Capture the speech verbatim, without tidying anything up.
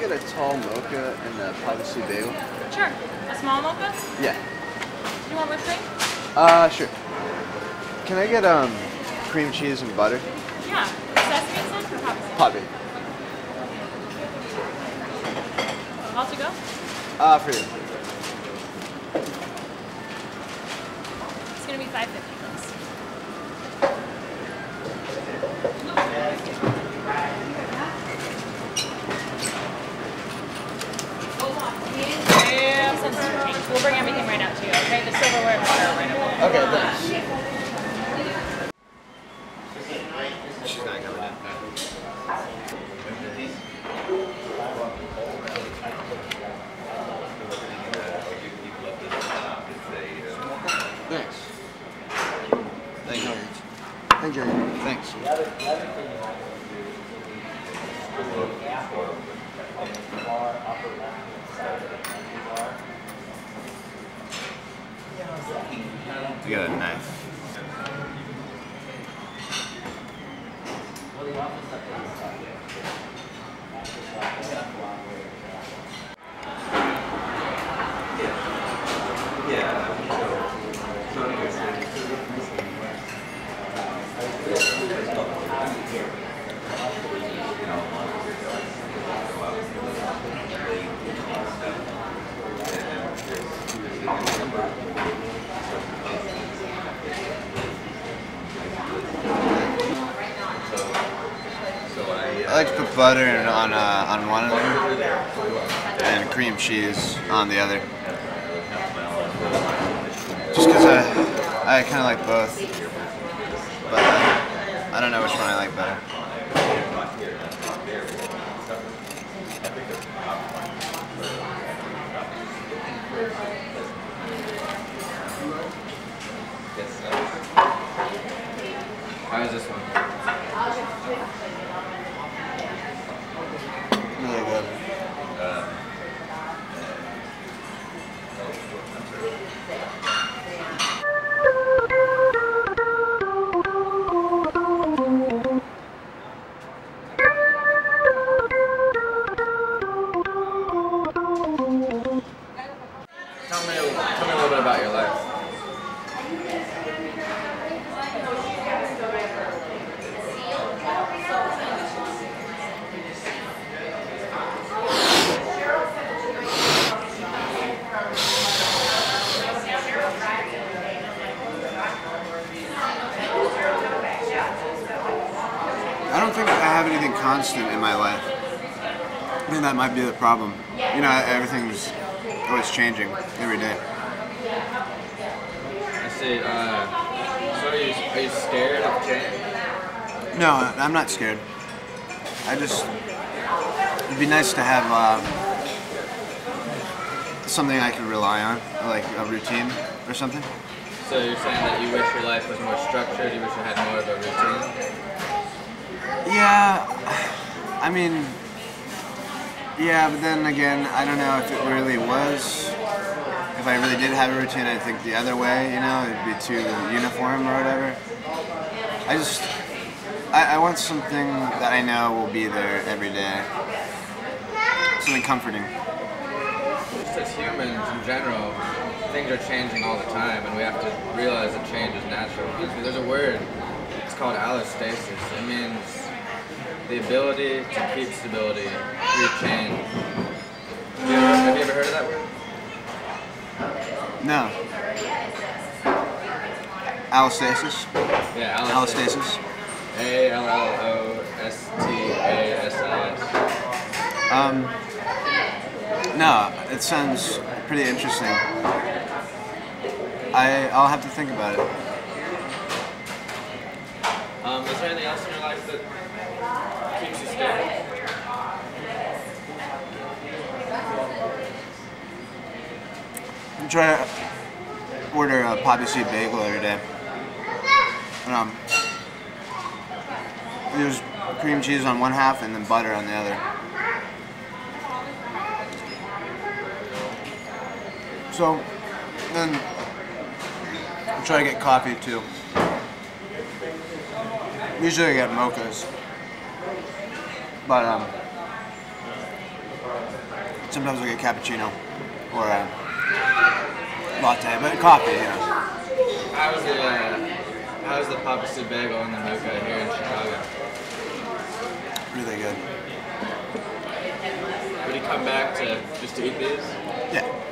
get a tall mocha and a poppy seed bagel? Sure. A small mocha? Yeah. Do you want whipped cream? Uh, sure. Can I get um cream cheese and butter? Yeah. Sesame seeds or poppy seeds? Poppy. All to go? Uh, for you. It's gonna be five fifty, please. Yeah, send some change. We'll bring everything right out to you, okay? The silverware and water right away. Okay, thanks. She's not coming in. Thanks. Thank you. Thank you. Thanks. We got a knife. I like to put butter on uh, on one of them and cream cheese on the other. Just because I, I kind of like both, but uh, I don't know which one I like better. How is this one? Really good. Uh, tell me, tell me a little bit about your life. I don't think I have anything constant in my life. I think that might be the problem. You know, everything's always changing every day. I see. Uh, so are you, are you scared of change? No, I'm not scared. I just, it'd be nice to have um, something I can rely on, like a routine or something. So you're saying that you wish your life was more structured, you wish you had more of a routine? Yeah, I mean, yeah, but then again, I don't know if it really was. If I really did have a routine, I think the other way, you know, it'd be too uniform or whatever. I just, I, I want something that I know will be there every day. Something comforting. Just as humans in general, things are changing all the time, and we have to realize that change is natural. There's a word, it's called allostasis. It means the ability to keep stability through change. Have you ever, have you ever heard of that word? No. Allostasis? Yeah, allostasis. Allostasis. A L L O S T A S I S. Um, no, it sounds pretty interesting. I, I'll have to think about it. Um, is there anything else in your life that keeps you stable? I try to order a poppy seed bagel every day. Um, there's cream cheese on one half and then butter on the other. So then I try to get coffee too. Usually I get mochas, but um, Sometimes I get cappuccino or a latte, but coffee, you know. How's the uh, how's the Papa bagel and the mocha here in Chicago? Really good. Would you come back to just to eat these? Yeah.